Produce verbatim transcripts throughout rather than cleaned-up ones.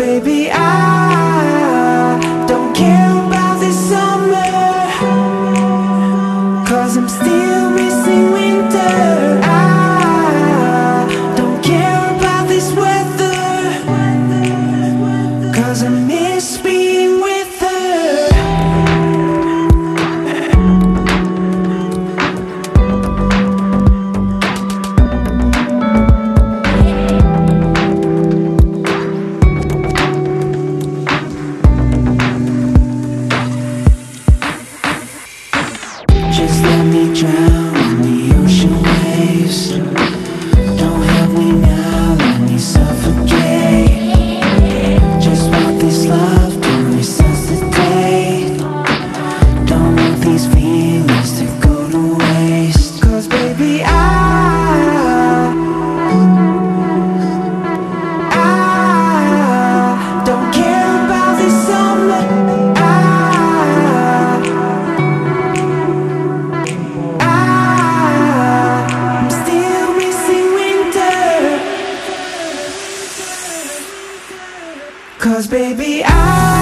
baby, I don't care about this summer, 'cause I'm still missing winter. I don't care about this weather, 'cause I miss being with her. Just let me drown in the ocean waves. Don't help me now, let me suffocate. Just want this love to resuscitate. Don't want these feelings to go to waste. 'Cause baby, I I don't care about this summer. Cause baby, I,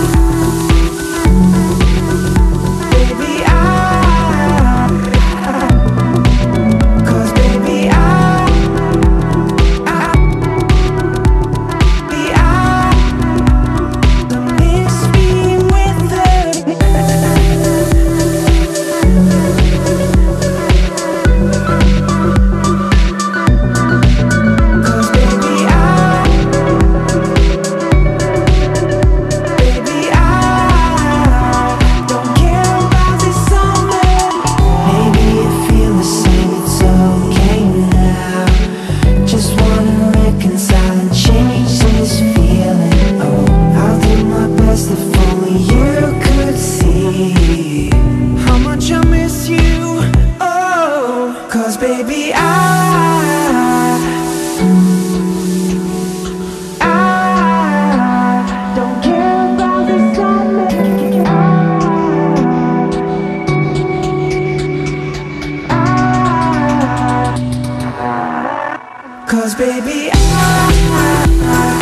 baby, I, cause baby, I, I, baby, I, I miss being with her. Cause baby, I, cause baby, I, I don't care about this summer. I, I, cause baby, I, I